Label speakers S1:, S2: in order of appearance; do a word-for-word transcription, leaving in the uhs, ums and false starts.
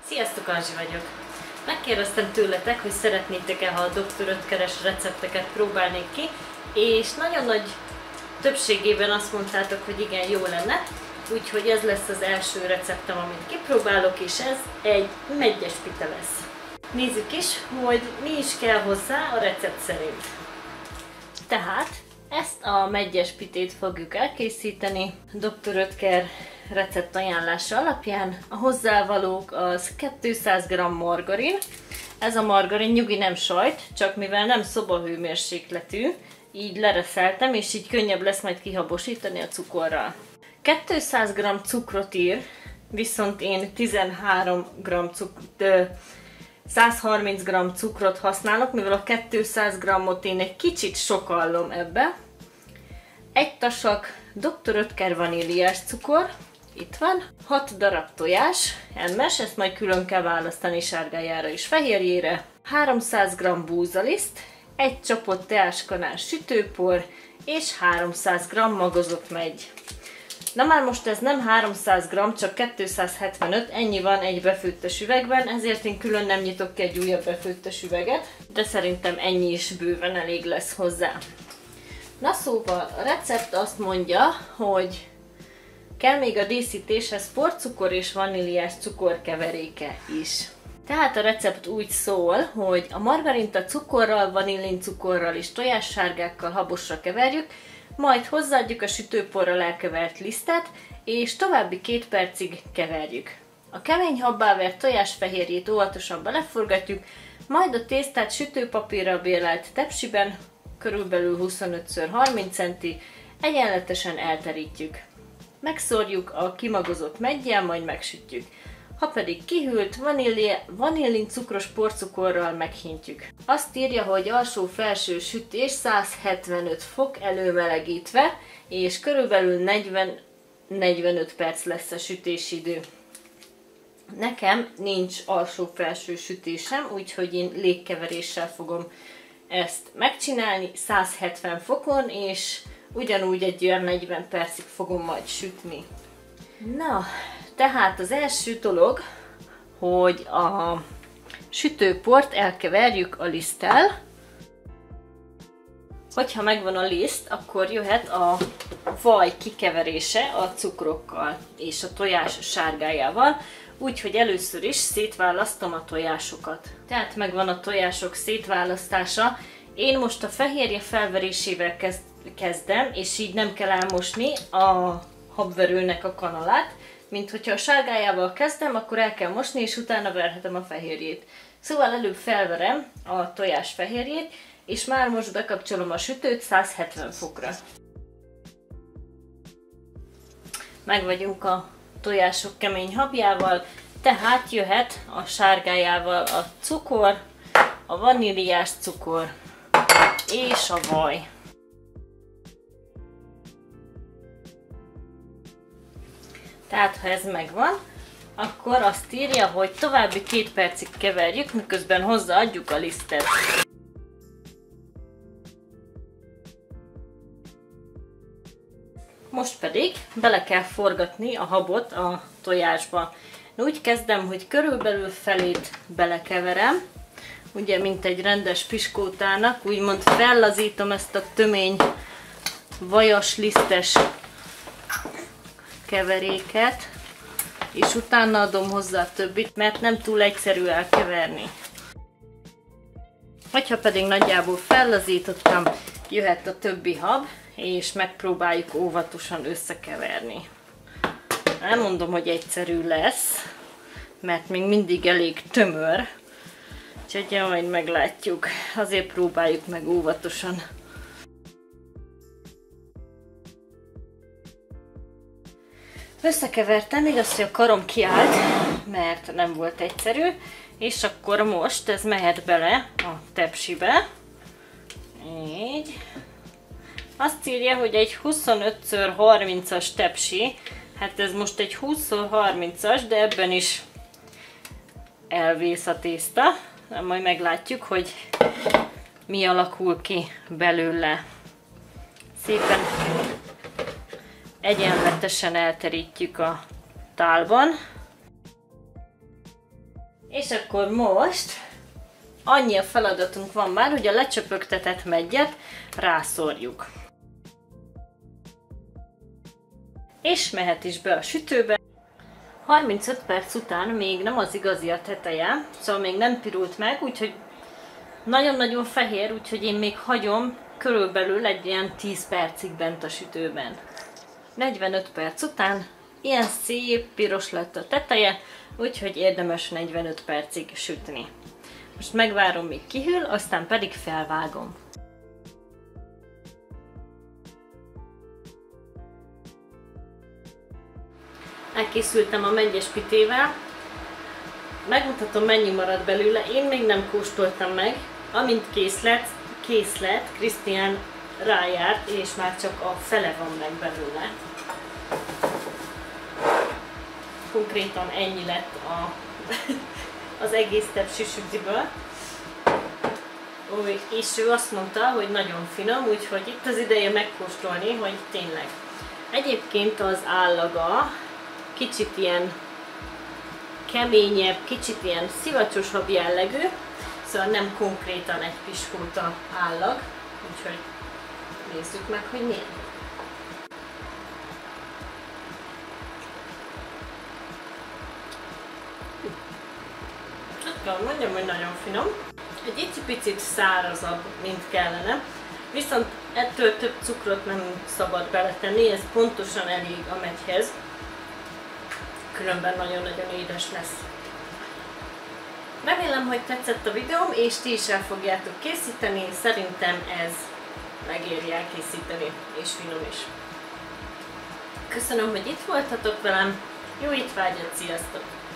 S1: Sziasztok, Anzsi vagyok! Megkérdeztem tőletek, hogy szeretnétek-e, ha a doktor Oetkeres recepteket próbálnék ki, és nagyon nagy többségében azt mondtátok, hogy igen, jó lenne, úgyhogy ez lesz az első receptem, amit kipróbálok, és ez egy meggyes pite lesz. Nézzük is, hogy mi is kell hozzá a recept szerint. Tehát ezt a meggyes pitét fogjuk elkészíteni doktor Oetker recept ajánlása alapján. A hozzávalók az kétszáz gramm margarin. Ez a margarin nyugi, nem sajt, csak mivel nem szobahőmérsékletű, így lereszeltem, és így könnyebb lesz majd kihabosítani a cukorral. kétszáz gramm cukrot ír, viszont én tizenhárom gramm cukrot, száz harminc gramm cukrot használok, mivel a kétszáz grammot én egy kicsit sokallom ebbe. Egy tasak doktor Oetker vaníliás cukor, itt van, hat darab tojás, emmes, ezt majd külön kell választani sárgájára és fehérjére, háromszáz gramm búzaliszt, egy csapott teáskanál sütőpor és háromszáz gramm magozott megy. Na már most ez nem háromszáz gramm, csak kétszázhetvenöt, ennyi van egy befőttes üvegben, ezért én külön nem nyitok ki egy újabb befőttes üveget, de szerintem ennyi is bőven elég lesz hozzá. Na szóval a recept azt mondja, hogy kell még a díszítéshez porcukor és vaníliás cukor keveréke is. Tehát a recept úgy szól, hogy a margarint a cukorral, vanillincukorral és tojássárgákkal habosra keverjük, majd hozzáadjuk a sütőporral elkevert lisztet, és további két percig keverjük. A kemény habbá vert tojásfehérjét óvatosan beleforgatjuk, majd a tésztát sütőpapírral bélelt tepsiben, körülbelül huszonöt szor harminc centi, egyenletesen elterítjük. Megszórjuk a kimagozott meggyel, majd megsütjük. Ha pedig kihűlt, vanillin cukros porcukorral meghintjük. Azt írja, hogy alsó-felső sütés száz hetvenöt fok előmelegítve, és körülbelül negyven-negyvenöt perc lesz a sütési idő. Nekem nincs alsó-felső sütésem, úgyhogy én légkeveréssel fogom ezt megcsinálni száz hetven fokon, és ugyanúgy egy olyan negyven percig fogom majd sütni. Na, tehát az első dolog, hogy a sütőport elkeverjük a liszttel. Hogyha megvan a liszt, akkor jöhet a vaj kikeverése a cukrokkal és a tojás sárgájával, úgyhogy először is szétválasztom a tojásokat. Tehát megvan a tojások szétválasztása. Én most a fehérje felverésével kezd, kezdem, és így nem kell elmosni a habverőnek a kanalát, mint hogyha a sárgájával kezdem, akkor el kell mosni, és utána verhetem a fehérjét. Szóval előbb felverem a tojás fehérjét, és már most bekapcsolom a sütőt száz hetven fokra. Meg vagyunk a tojások kemény habjával, tehát jöhet a sárgájával a cukor, a vaníliás cukor és a vaj. Tehát ha ez megvan, akkor azt írja, hogy további két percig keverjük, miközben hozzáadjuk a lisztet. Most pedig bele kell forgatni a habot a tojásba. Úgy kezdem, hogy körülbelül felét belekeverem, ugye mint egy rendes piskótának, úgymond fellazítom ezt a tömény vajas lisztes keveréket, és utána adom hozzá a többit, mert nem túl egyszerű elkeverni. Hogyha pedig nagyjából fellazítottam, jöhet a többi hab, és megpróbáljuk óvatosan összekeverni. Nem mondom, hogy egyszerű lesz, mert még mindig elég tömör, úgyhogy majd meglátjuk. Azért próbáljuk meg óvatosan. Összekevertem, igaz, hogy a karom kiállt, mert nem volt egyszerű, és akkor most ez mehet bele a tepsibe. Így. Azt írja, hogy egy huszonöt szor harmincas tepsi, hát ez most egy húsz szor harmincas, de ebben is elvész a tészta. Majd meglátjuk, hogy mi alakul ki belőle. Szépen egyenletesen elterítjük a tálban. És akkor most annyi a feladatunk van már, hogy a lecsöpögtetett meggyet rászórjuk. És mehet is be a sütőbe. harmincöt perc után még nem az igazi a teteje, szóval még nem pirult meg, úgyhogy nagyon-nagyon fehér, úgyhogy én még hagyom körülbelül egy ilyen tíz percig bent a sütőben. negyvenöt perc után ilyen szép piros lett a teteje, úgyhogy érdemes negyvenöt percig sütni. Most megvárom, míg kihűl, aztán pedig felvágom. Elkészültem a meggyes pitével. Megmutatom, mennyi marad belőle. Én még nem kóstoltam meg. Amint kész lett, kész lett, Krisztián rájárt, és már csak a fele van meg belőle. Konkrétan ennyi lett a, az egész tepsi sütiből. És ő azt mondta, hogy nagyon finom, úgyhogy itt az ideje megkóstolni, hogy tényleg. Egyébként az állaga kicsit ilyen keményebb, kicsit ilyen szivacsosabb jellegű, szóval nem konkrétan egy piskóta állag, úgyhogy nézzük meg, hogy milyen. Azt kell mondjam, hogy nagyon finom. Egy icipicit szárazabb, mint kellene, viszont ettől több cukrot nem szabad beletenni, ez pontosan elég a megyhez, különben nagyon-nagyon édes lesz. Remélem, hogy tetszett a videóm, és ti is el fogjátok készíteni, szerintem ez megéri elkészíteni, és finom is. Köszönöm, hogy itt voltatok velem, jó étvágyat, sziasztok!